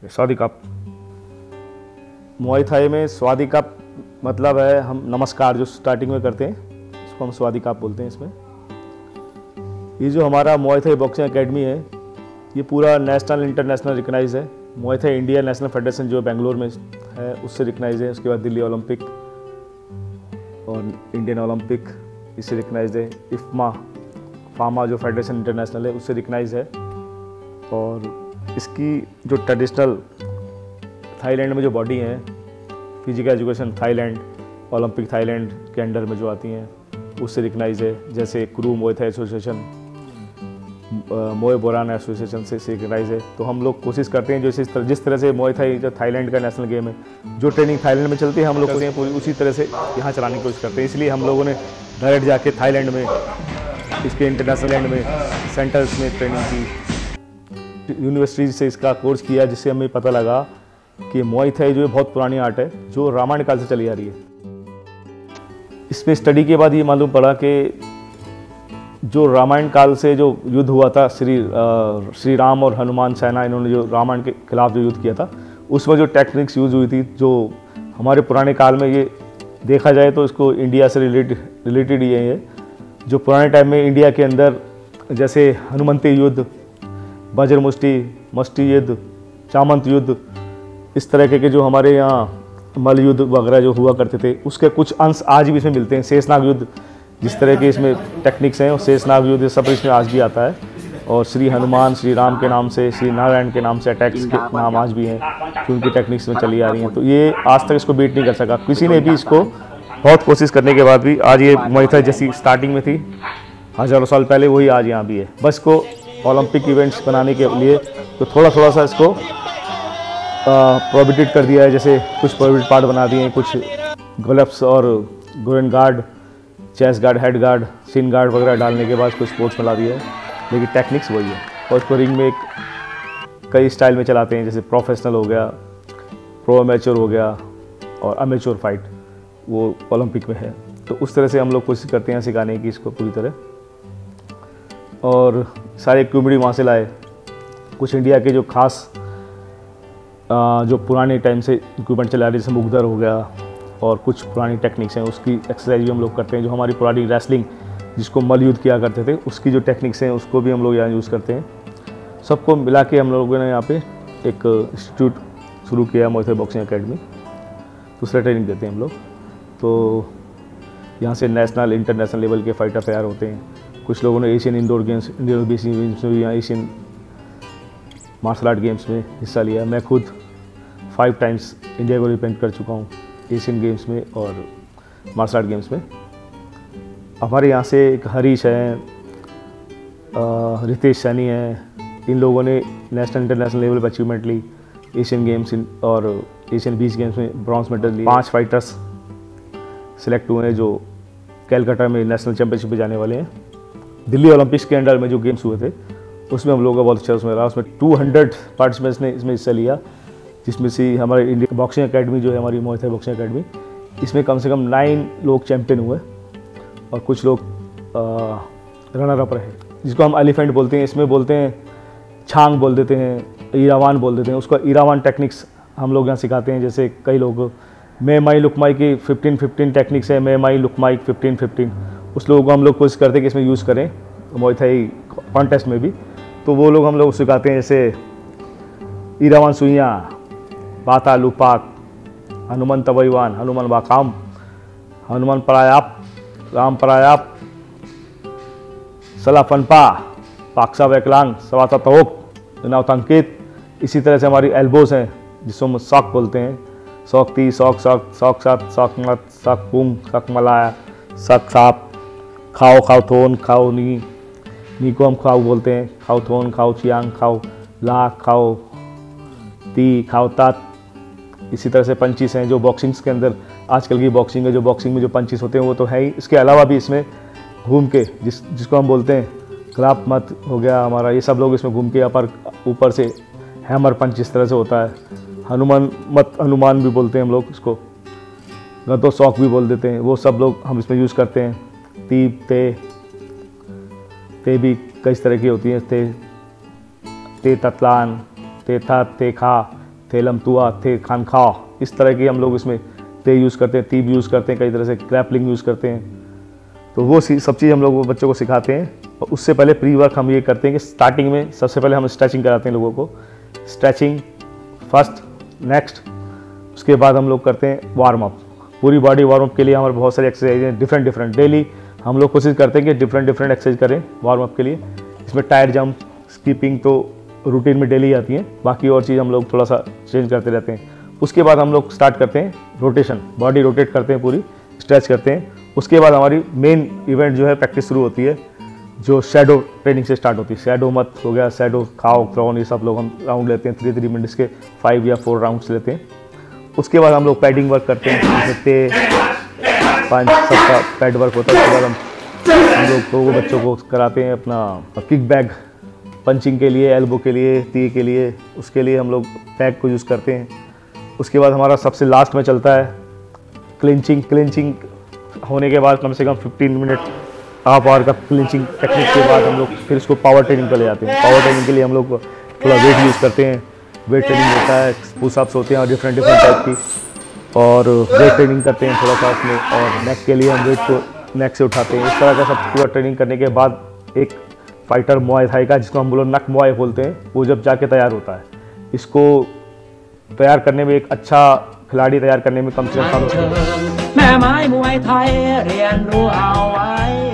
स्वादी cup. मुआई Thai में स्वादी cup मतलब है हम नमस्कार जो स्टार्टिंग में करते हैं इसको हम स्वादी कप बोलते हैं। इसमें ये जो हमारा मुआई थाई बॉक्सिंग एकेडमी है ये पूरा नेशनल इंटरनेशनल रिकग्नाइज है। मुआई थाई इंडिया नेशनल फेडरेशन जो बेंगलोर में है उससे रिकग्नाइज है। उसके बाद दिल्ली ओलंपिक और इंडियन ओलंपिक इससे रिकग्नाइज है। फामा जो फेडरेशन इंटरनेशनल है उससे रिकग्नाइज है। और इसकी जो ट्रेडिशनल थाईलैंड में जो बॉडी है physical education Thailand Olympic Thailand के अंडर में जो आती हैं उससे रिकग्नाइज है। जैसे Kru Muay Thai association Muay Boran association से रिकग्नाइज है। तो हम लोग कोशिश करते हैं जो जिस तरह से मुआई थाई जो थाईलैंड का नेशनल गेम है जो ट्रेनिंग थाईलैंड में चलती है हम लोग पूरी उसी तरह से यहाँ चलाने की कोशिश करते हैं। इसलिए हम लोगों ने डायरेक्ट जाके थाईलैंड में इसके इंटरनेशनल लैंड में सेंटर्स में ट्रेनिंग की, यूनिवर्सिटीज से इसका कोर्स किया, जिससे हमें पता लगा कि मुआई थाई जो है बहुत पुरानी आर्ट है जो रामायण काल से चली आ रही है। इसमें स्टडी के बाद ये मालूम पड़ा कि जो रामायण काल से जो युद्ध हुआ था श्री राम और हनुमान सेना इन्होंने जो रामायण के खिलाफ जो युद्ध किया था उसमें जो टेक्निक्स यूज हुई थी जो हमारे पुराने काल में ये देखा जाए तो इसको इंडिया से रिलेटेड ये है। जो पुराने टाइम में इंडिया के अंदर जैसे हनुमंती युद्ध, वज्र मुष्टि युद्ध, चामंत युद्ध, इस तरह के जो हमारे यहाँ मल्ल युद्ध वगैरह जो हुआ करते थे उसके कुछ अंश आज भी इसमें मिलते हैं। शेषनाग युद्ध जिस तरह के इसमें टेक्निक्स हैं और शेषनाग युद्ध सब इसमें आज भी आता है। और श्री हनुमान श्री राम के नाम से श्री नारायण के नाम से अटैक्स के नाम आज भी हैं कि उनकी टेक्निक्स में चली आ रही हैं। तो ये आज तक इसको बीट नहीं कर सका किसी ने भी। इसको बहुत कोशिश करने के बाद भी आज ये मुआई थाई जैसी स्टार्टिंग में थी हज़ारों साल पहले वही आज यहाँ भी है। बस को ओलंपिक इवेंट्स बनाने के लिए तो थोड़ा सा इसको प्रोहिबिटेड कर दिया है। जैसे कुछ प्रोहिबिटेड पार्ट बना दिए हैं, कुछ ग्लव्स और groin guard, chest guard, head guard, shin guard वगैरह डालने के बाद कुछ स्पोर्ट्स में ला दिया है, लेकिन टेक्निक्स वही है। और इसको रिंग में एक कई स्टाइल में चलाते हैं, जैसे प्रोफेशनल हो गया, प्रो अमेच्योर हो गया और अमेच्योर फाइट वो ओलंपिक में है। तो उस तरह से हम लोग कोशिश करते हैं सिखाने की इसको पूरी तरह। और सारे इक्विपमेंट वहाँ से लाए, कुछ इंडिया के जो खास जो पुराने टाइम से इक्विपमेंट चला रहे जैसे मुगदर हो गया और कुछ पुरानी टेक्निक्स हैं उसकी एक्सरसाइज भी हम लोग करते हैं। जो हमारी पुरानी रेसलिंग जिसको मल्ल युद्ध किया करते थे उसकी जो टेक्निक्स हैं उसको भी हम लोग यहाँ यूज़ करते हैं। सबको मिला के हम लोगों ने यहाँ पे एक इंस्टीट्यूट शुरू किया मुआई थाई बॉक्सिंग एकेडमी। दूसरा ट्रेनिंग देते हैं हम लोग। तो यहाँ से नेशनल इंटरनेशनल लेवल के फाइटर तैयार होते हैं। कुछ लोगों ने Asian indoor games, Indian basic games में भी यहाँ एशियन मार्शल आर्ट गेम्स में हिस्सा लिया। मैं खुद 5 टाइम्स इंडिया को रिप्रेजेंट कर चुका हूँ एशियन गेम्स में और मार्शल आर्ट गेम्स में। हमारे यहाँ से एक हरीश हैं, रितेश सैनी हैं, इन लोगों ने नेशनल इंटरनेशनल लेवल पर अचीवमेंट ली। एशियन गेम्स और एशियन बीच गेम्स में ब्रॉन्ज मेडल लिए। 5 फाइटर्स सिलेक्ट हुए हैं जो कैलकाटा में नेशनल चैम्पियनशिप पे जाने वाले हैं। दिल्ली ओलंपिक्स के अंडर में जो गेम्स हुए थे उसमें हम लोगों का बहुत अच्छा उसमें रहा। उसमें 200 पार्टिसिपेंट्स ने इसमें हिस्सा लिया, जिसमें से हमारे इंडिया बॉक्सिंग एकेडमी जो है हमारी मुआई थाई बॉक्सिंग एकेडमी, इसमें कम से कम 9 लोग चैंपियन हुए और कुछ लोग रनर अप रहे, जिसको हम एलिफेंट बोलते हैं। इसमें बोलते हैं छांग बोल देते हैं, ईरावान बोल देते हैं। उसका ईरावान टेक्निक्स हम लोग यहाँ सिखाते हैं। जैसे कई लोग मे माई लुकमाई की 15-15 टेक्निक्स है, मे माई लुकमाई 15-15, उस लोगों को हम लोग कोशिश करते हैं कि इसमें यूज़ करें मुआई थाई कॉन्टेस्ट में भी। तो वो लोग हम लोग सिखाते हैं जैसे ईरावान सुइया, बाता लुपाक, हनुमान तवैवान, हनुमान बाकाम, हनुमान परायाप, राम परायाप, सलाफनपा, पाक्सा वैकलांग, सवाता तवक, नवतंकित। इसी तरह से हमारी एल्बोज हैं जिसको हम सॉक बोलते हैं। सॉक ती, सॉक सॉक, सॉक सात, सॉक मत, सॉक पुंग, सॉक मलाया, सॉक साप, खाओ खाओ थोन, खाओ नी को हम खाओ बोलते हैं। खाओ थोन, खाओ चियांग, खाओ ला, खाओ ती, खाओ तात। इसी तरह से पंचीस हैं जो बॉक्सिंग्स के अंदर आजकल की बॉक्सिंग है, जो बॉक्सिंग में जो पंचीस होते हैं वो तो है ही। इसके अलावा भी इसमें घूम के जिसको हम बोलते हैं क्लाप मत हो गया हमारा, ये सब लोग इसमें घूम के ऊपर से हैमर पंच इस तरह से होता है। हनुमान मत, हनुमान भी बोलते हैं हम लोग इसको, गदो सॉक भी बोल देते हैं, वो सब लोग हम इसमें यूज़ करते हैं। तीब ते भी कई तरह की होती हैं। ते ततलान, ते था, ते खा, थेलम तुआ थे खानखा, इस तरह की हम लोग इसमें ते यूज़ करते हैं, तीब यूज़ करते हैं, कई तरह से ग्रैपलिंग यूज़ करते हैं। तो वो सब चीज़ हम लोग बच्चों को सिखाते हैं। और उससे पहले प्री वर्क हम ये करते हैं कि स्टार्टिंग में सबसे पहले हम स्ट्रेचिंग कराते हैं लोगों को, स्ट्रेचिंग फर्स्ट, नेक्स्ट उसके बाद हम लोग करते हैं वार्म अप। पूरी बॉडी वार्म अप के लिए हमारे बहुत सारी एक्सरसाइज हैं, डिफरेंट डेली हम लोग कोशिश करते हैं कि डिफरेंट एक्सरसाइज करें वार्म अप के लिए। इसमें टायर जंप, स्कीपिंग तो रूटीन में डेली आती हैं, बाकी और चीज़ हम लोग थोड़ा सा चेंज करते रहते हैं। उसके बाद हम लोग स्टार्ट करते हैं रोटेशन, बॉडी रोटेट करते हैं, पूरी स्ट्रेच करते हैं। उसके बाद हमारी मेन इवेंट जो है प्रैक्टिस शुरू होती है, जो शैडो ट्रेनिंग से स्टार्ट होती है। शैडो मत हो गया, शैडो खाओ थ्रोन, ये सब लोग हम राउंड लेते हैं 3 मिनट्स के 5 या 4 राउंड्स लेते हैं। उसके बाद हम लोग पैडिंग वर्क करते हैं, जैसे 5 सबका पैड वर्क होता है। उसके बाद हम लोग को बच्चों को कराते हैं अपना किक बैग, पंचिंग के लिए, एल्बो के लिए, ती के लिए, उसके लिए हम लोग पैक को यूज़ करते हैं। उसके बाद हमारा सबसे लास्ट में चलता है क्लिंचिंग। क्लिंचिंग होने के बाद कम से कम 15 मिनट, हाफ आवर का क्लिंचिंग टेक्निक के बाद हम लोग फिर इसको पावर ट्रेनिंग पर ले जाते हैं। पावर ट्रेनिंग के लिए हम लोग थोड़ा वेट यूज़ करते हैं, वेट ट्रेनिंग होता है, पुशअप्स होते हैं और डिफरेंट टाइप की, और वेट ट्रेनिंग करते हैं थोड़ा सा उसमें, और नेक के लिए हम वेट को नेक से उठाते हैं। इस तरह का सब पूरा ट्रेनिंग करने के बाद एक फाइटर मुआय थाई का, जिसको हम नक मुआय बोलते हैं, वो जब जाके तैयार होता है। इसको तैयार करने में, एक अच्छा खिलाड़ी तैयार करने में कम से कम